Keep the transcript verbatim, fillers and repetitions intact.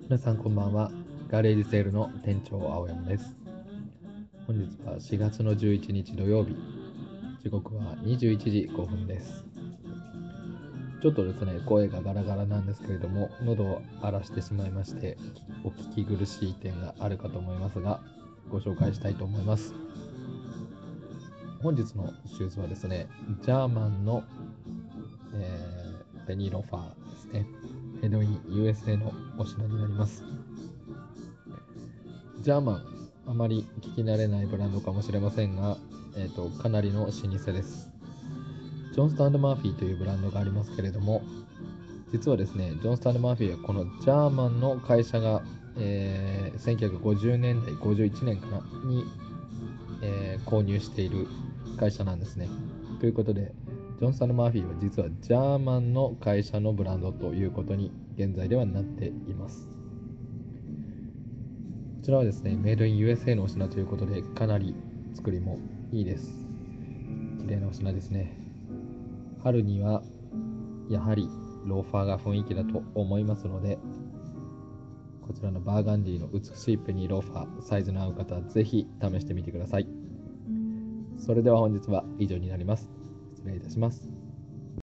皆さんこんばんは。ガレージセールの店長青山です。本日はしがつのじゅういちにち土曜日、時刻はにじゅういちじごふんです。ちょっとですね、声がガラガラなんですけれども、喉を荒らしてしまいまして、お聞き苦しい点があるかと思いますが、ご紹介したいと思います。本日のシューズはですね、ジャーマンの、えー、ペニーロファーですね。メイドイン ユーエスエー のお品になります。ジャーマン、あまり聞き慣れないブランドかもしれませんが、えーと、かなりの老舗です。ジョンスタン・マーフィーというブランドがありますけれども、実はですね、ジョンスタン・マーフィーはこのジャーマンの会社が、えーせんきゅうひゃくごじゅうねんだい、ごじゅういちねんかなに、えー購入している会社なんですね。ということで、ジョンスタン・マーフィーは実はジャーマンの会社のブランドということに現在ではなっています。こちらはですね、メイドイン ユーエスエー のお品ということで、かなり作りもいいです。綺麗なお品ですね。春にはやはりローファーが雰囲気だと思いますので、こちらのバーガンディの美しいペニーローファー、サイズの合う方はぜひ試してみてください。それでは本日は以上になります。失礼いたします。